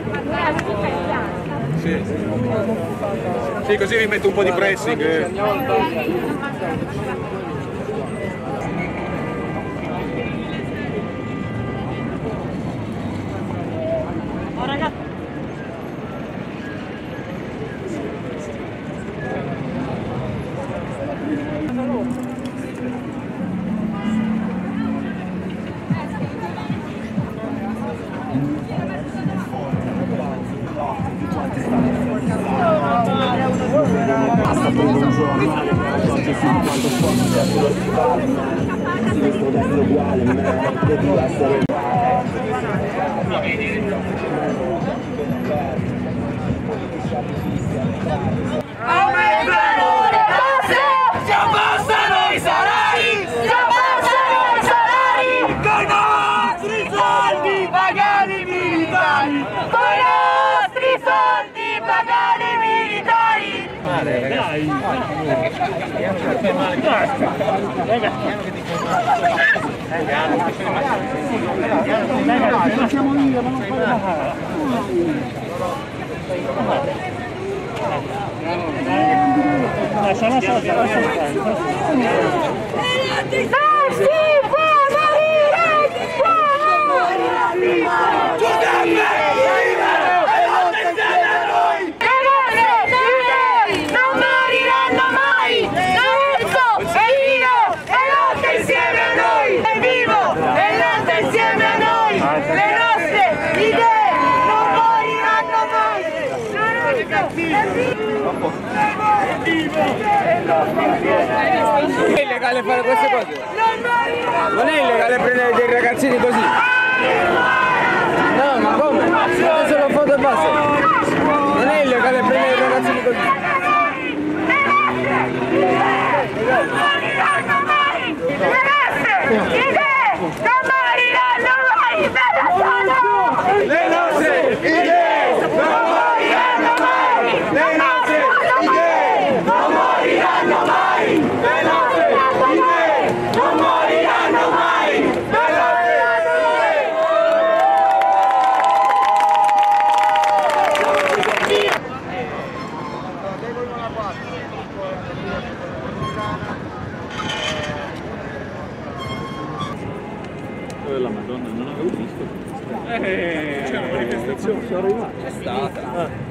Sì. Sì, così vi metto un po' di pressing. Oh, ragazzi. Basta per un giornale, oggi sì quanto forse è solo rivale. Questo destro uguale, devi essere Aumentano le tasse! Si abbassano i salari! Si abbassano i salari! Con i nostri soldi pagano i militari! Con i nostri soldi pagano i militari! Dai! Ragazzi, siamo lì, ma non puoi fare. Lascia stare. Non si può morire! Si può morire! Giuseppe! Non moriranno mai! Lorenzo e io! E lotta insieme a noi! È vivo! E lotta insieme a noi! Le nostre idee non moriranno mai! Lorenzo è vivo! È vivo! E lotta insieme a noi! È illegale fare queste cose? Non è illegale prendere dei ragazzini così? No, ma come? Fate solo foto e basta. Non è illegale prendere dei ragazzini così. Non moriranno mai! Le nostre idee non moriranno mai! Le nostre idee non moriranno mai! Le nostre idee non moriranno mai! Le nostre idee non moriranno mai! Le la Madonna, non avevo visto. C'è una manifestazione. C'è stata.